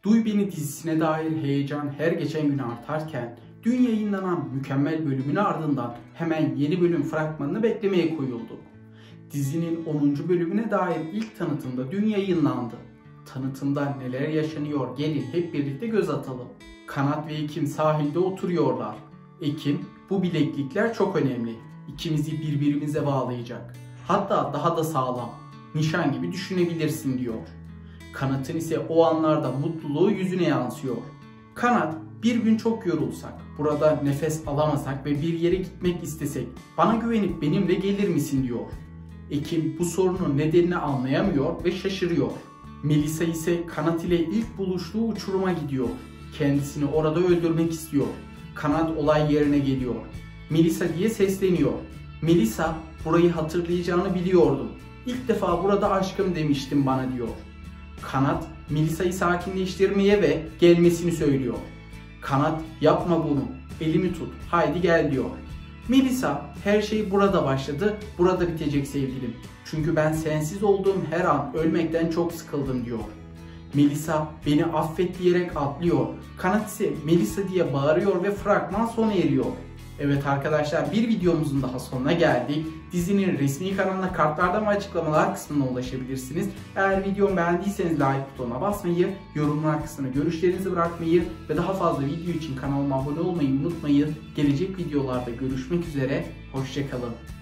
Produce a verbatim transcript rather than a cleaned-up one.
Duy Beni dizisine dair heyecan her geçen gün artarken dün yayınlanan mükemmel bölümün ardından hemen yeni bölüm fragmanını beklemeye koyulduk. Dizinin onuncu bölümüne dair ilk tanıtımda dün yayınlandı. Tanıtımda neler yaşanıyor gelin hep birlikte göz atalım. Kanat ve Ekim sahilde oturuyorlar. Ekim, bu bileklikler çok önemli. İkimizi birbirimize bağlayacak. Hatta daha da sağlam. Nişan gibi düşünebilirsin diyor. Kanat'ın ise o anlarda mutluluğu yüzüne yansıyor. Kanat, bir gün çok yorulsak, burada nefes alamasak ve bir yere gitmek istesek bana güvenip benimle gelir misin diyor. Ekim bu sorunun nedenini anlayamıyor ve şaşırıyor. Melisa ise Kanat ile ilk buluştuğu uçuruma gidiyor. Kendisini orada öldürmek istiyor. Kanat olay yerine geliyor. Melisa diye sesleniyor. Melisa, burayı hatırlayacağını biliyordum. İlk defa burada aşkım demiştim bana diyor. Kanat, Melisa'yı sakinleştirmeye ve gelmesini söylüyor. Kanat, yapma bunu, elimi tut, haydi gel diyor. Melisa, her şey burada başladı, burada bitecek sevgilim. Çünkü ben sensiz olduğum her an ölmekten çok sıkıldım diyor. Melisa, beni affet diyerek atlıyor. Kanat ise Melisa diye bağırıyor ve fragman sona eriyor. Evet arkadaşlar, bir videomuzun daha sonuna geldik. Dizinin resmi kanalına kartlarda ve açıklamalar kısmına ulaşabilirsiniz. Eğer videomu beğendiyseniz like butonuna basmayı, yorumlar kısmına görüşlerinizi bırakmayı ve daha fazla video için kanalıma abone olmayı unutmayın. Gelecek videolarda görüşmek üzere, hoşça kalın.